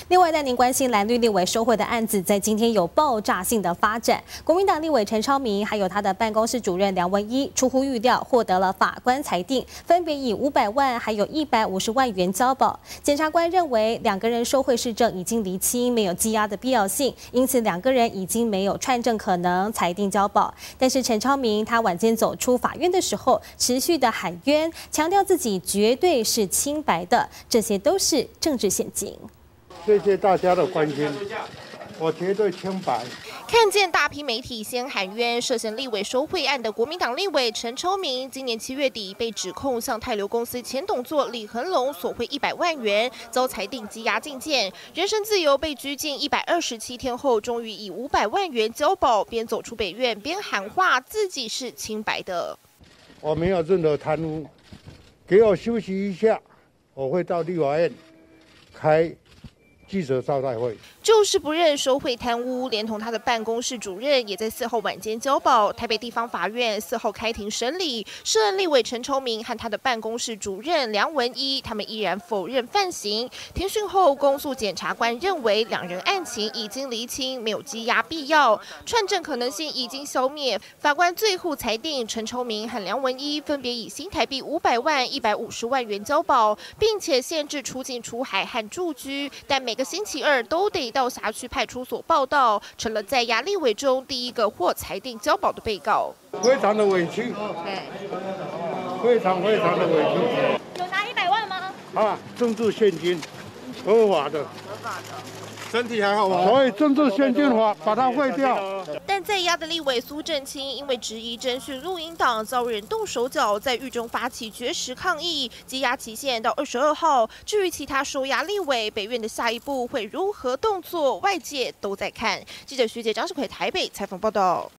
另外，带您关心蓝绿立委收贿的案子，在今天有爆炸性的发展。国民党立委陈超明，还有他的办公室主任梁文一，出乎预料获得了法官裁定，分别以500万还有150万元交保。检察官认为两个人收贿事证已经厘清，没有羁押的必要性，因此两个人已经没有串证可能，裁定交保。但是陈超明他晚间走出法院的时候，持续的喊冤，强调自己绝对是清白的，这些都是政治陷阱。 谢谢大家的关心，我绝对清白。 看见大批媒体先喊冤，涉嫌立委收贿案的国民党立委陈超明，今年7月底被指控向泰流公司前董座李恒龙索贿100万元，遭裁定羁押禁见，人身自由被拘禁127天后，终于以500万元交保，边走出北院边喊话自己是清白的。 我没有任何贪污，给我休息一下，我会到立法院开记者招待会， 就是不认收贿贪污，连同他的办公室主任也在4号晚间交保。台北地方法院4号开庭审理，涉案立委陈超明和他的办公室主任梁文一，他们依然否认犯行。庭讯后，公诉检察官认为两人案情已经厘清，没有羁押必要，串证可能性已经消灭。法官最后裁定陈超明和梁文一分别以新台币500万、150万元交保，并且限制出境、出海和住居，但每个星期二都得到辖区派出所报到，成了在押立委中第一个获裁定交保的被告。 非常的委屈，非常的委屈。 有拿100万吗？ 政治现金，合法的。 身体还好吗？ 所以政治现金法把它废掉。 但在押的立委苏正清因为质疑侦讯录音档遭人动手脚，在狱中发起绝食抗议，羁押期限到22号。至于其他收押立委，北院的下一步会如何动作，外界都在看。记者徐杰、张世奎台北采访报道。